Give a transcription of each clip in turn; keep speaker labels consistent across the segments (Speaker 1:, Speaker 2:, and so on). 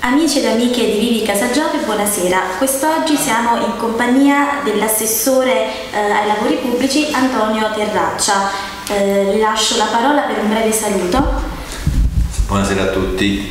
Speaker 1: Amici ed amiche di Vivi Casa Giove, buonasera. Quest'oggi siamo in compagnia dell'assessore ai lavori pubblici Antonio Terraccia. Le lascio la parola per un breve saluto.
Speaker 2: Buonasera a tutti,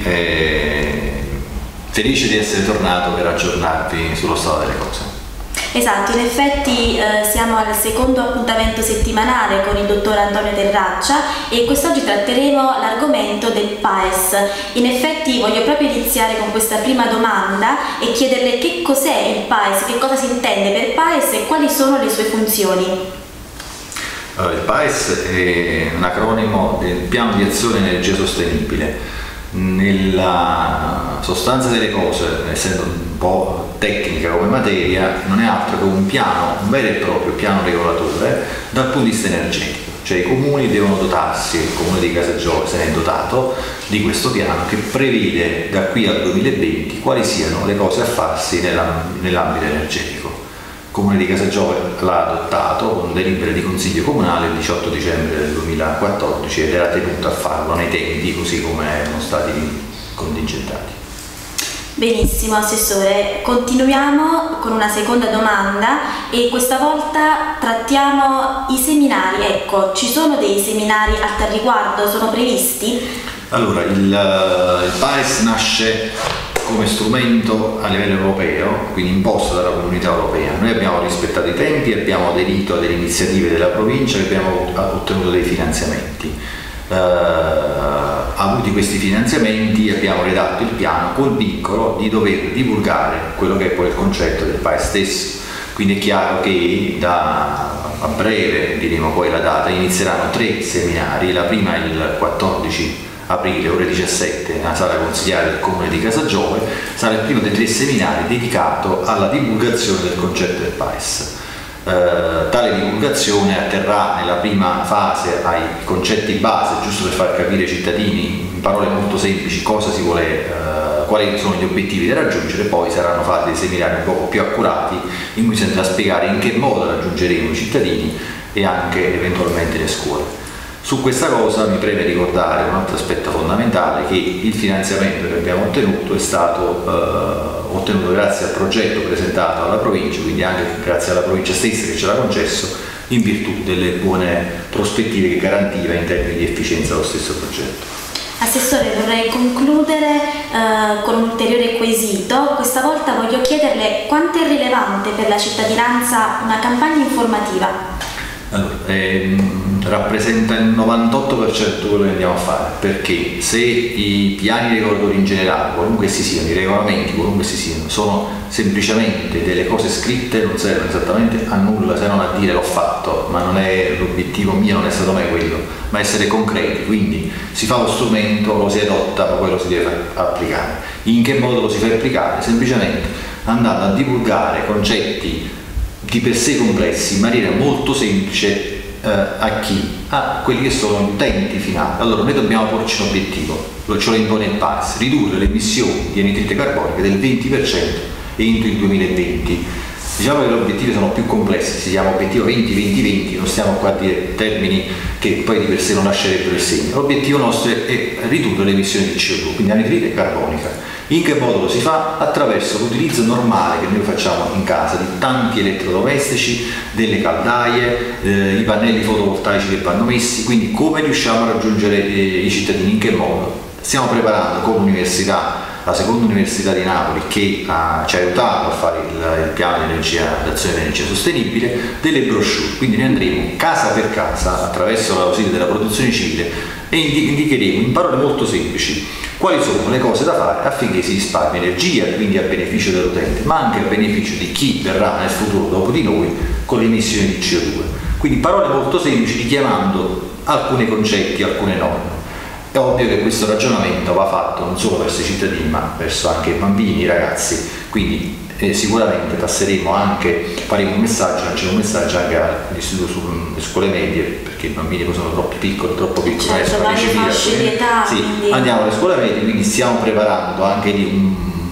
Speaker 2: felice di essere tornato per aggiornarvi sullo stato delle cose.
Speaker 1: Esatto, in effetti siamo al secondo appuntamento settimanale con il dottor Antonio Terraccia e quest'oggi tratteremo l'argomento del PAES. In effetti voglio proprio iniziare con questa prima domanda e chiederle che cos'è il PAES, che cosa si intende per PAES e quali sono le sue funzioni.
Speaker 2: Allora, il PAES è un acronimo del Piano di Azione Energia Sostenibile. Nella sostanza delle cose, essendo un po' tecnica come materia, non è altro che un piano, un vero e proprio piano regolatore dal punto di vista energetico. Cioè i comuni devono dotarsi, il comune di Casa Giove se ne è dotato di questo piano che prevede da qui al 2020 quali siano le cose a farsi nell'ambito energetico. Il comune di Casa Giove l'ha adottato con delibera di consiglio comunale il 18 dicembre del 2014 ed era tenuto a farlo nei tempi così come erano stati contingentati.
Speaker 1: Benissimo Assessore, continuiamo con una seconda domanda e questa volta trattiamo i seminari. Ecco, ci sono dei seminari a tal riguardo, sono previsti?
Speaker 2: Allora, il PAES nasce come strumento a livello europeo, quindi imposto dalla Comunità Europea. Noi abbiamo rispettato i tempi, abbiamo aderito a delle iniziative della provincia e abbiamo ottenuto dei finanziamenti. Avuti questi finanziamenti abbiamo redatto il piano col vincolo di dover divulgare quello che è poi il concetto del PAES stesso. Quindi è chiaro che a breve, diremo poi la data, inizieranno 3 seminari. La prima è il 14 aprile, ore 17, nella sala consigliare del comune di Casa Giove. Sarà il primo dei 3 seminari dedicato alla divulgazione del concetto del PAES. Tale divulgazione atterrà nella prima fase ai concetti base, giusto per far capire ai cittadini in parole molto semplici cosa si vuole, quali sono gli obiettivi da raggiungere. Poi saranno fatti dei seminari un po' più accurati in cui si andrà a spiegare in che modo raggiungeremo i cittadini e anche eventualmente le scuole. Su questa cosa mi preme ricordare un altro aspetto fondamentale, che il finanziamento che abbiamo ottenuto è stato ottenuto grazie al progetto presentato alla provincia, quindi anche grazie alla provincia stessa che ce l'ha concesso, in virtù delle buone prospettive che garantiva in termini di efficienza lo stesso progetto.
Speaker 1: Assessore, vorrei concludere con un ulteriore quesito. Questa volta voglio chiederle quanto è rilevante per la cittadinanza una campagna informativa.
Speaker 2: Allora, rappresenta il 98% di quello che andiamo a fare, perché se i piani regolatori in generale, qualunque essi siano, i regolamenti, qualunque essi siano, sono semplicemente delle cose scritte, non servono esattamente a nulla se non a dire l'ho fatto, ma non è l'obiettivo mio, non è stato mai quello, ma essere concreti. Quindi si fa lo strumento, lo si adotta, ma poi lo si deve applicare. In che modo lo si fa applicare? Semplicemente andando a divulgare concetti di per sé complessi in maniera molto semplice a chi? A quelli che sono gli utenti finali. Allora noi dobbiamo porci un obiettivo, ce lo impone il PAES, ridurre le emissioni di anidride carbonica del 20% entro il 2020. Diciamo che gli obiettivi sono più complessi, si chiama obiettivo 20-20-20, non stiamo qua a dire termini che poi di per sé non lascerebbero il segno. L'obiettivo nostro è ridurre le emissioni di CO2, quindi anidride carbonica. In che modo lo si fa? Attraverso l'utilizzo normale che noi facciamo in casa di tanti elettrodomestici, delle caldaie, i pannelli fotovoltaici che vanno messi. Quindi come riusciamo a raggiungere i cittadini? In che modo? Stiamo preparando con l'università, la seconda università di Napoli, che ci ha aiutato a fare il piano di d'azione di energia sostenibile, delle brochure. Quindi noi andremo casa per casa attraverso l'ausilio della protezione civile e indicheremo in parole molto semplici quali sono le cose da fare affinché si risparmi energia, quindi a beneficio dell'utente, ma anche a beneficio di chi verrà nel futuro dopo di noi con le emissioni di CO2. Quindi parole molto semplici richiamando alcuni concetti, alcune norme. È ovvio che questo ragionamento va fatto non solo verso i cittadini ma verso anche i bambini, i ragazzi, quindi sicuramente passeremo anche, faremo un messaggio, lanceremo un messaggio anche all'istituto sulle scuole medie, perché i bambini poi sono troppo piccoli,
Speaker 1: certo, a recepire.
Speaker 2: Sì, andiamo alle scuole medie, quindi stiamo preparando anche lì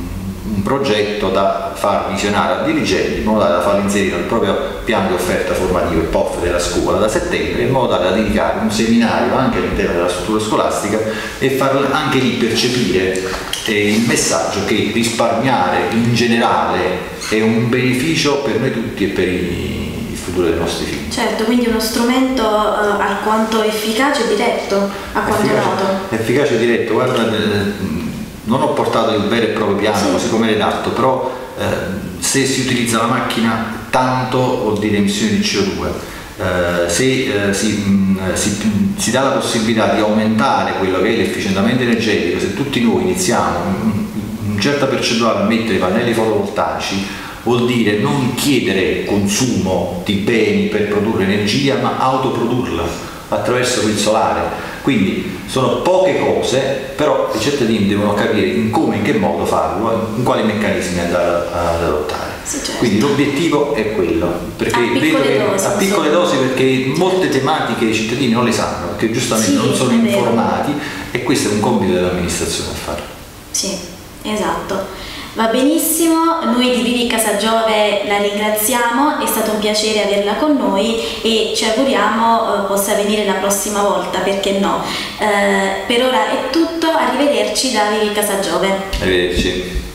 Speaker 2: un progetto da far visionare a dirigenti in modo tale da farlo inserire nel proprio piano di offerta formativa, il POF della scuola da settembre, in modo tale da dedicare un seminario anche all'interno della struttura scolastica e far anche lì percepire il messaggio che risparmiare in generale è un beneficio per noi tutti e per il futuro dei nostri figli.
Speaker 1: Certo, quindi uno strumento alquanto efficace e diretto, a quanto noto.
Speaker 2: Efficace e diretto, guarda, non ho portato il vero e proprio piano così come redatto, però se si utilizza la macchina tanto vuol dire emissioni di CO2. Se si dà la possibilità di aumentare quello che è l'efficientamento energetico, se tutti noi iniziamo una certa percentuale a mettere i pannelli fotovoltaici, vuol dire non chiedere consumo di beni per produrre energia, ma autoprodurla attraverso il solare. Quindi sono poche cose, però i cittadini devono capire in come, in che modo farlo, in quali meccanismi andare ad adottare.
Speaker 1: Sì, certo.
Speaker 2: Quindi l'obiettivo è quello, perché a piccole dosi, perché molte tematiche i cittadini non le sanno, perché giustamente non sono informati, e questo è un compito dell'amministrazione a fare.
Speaker 1: Sì, esatto. Va benissimo, noi di Vivi Casa Giove la ringraziamo, è stato un piacere averla con noi e ci auguriamo possa venire la prossima volta, perché no. Per ora è tutto, arrivederci da Vivi Casa Giove.
Speaker 2: Arrivederci.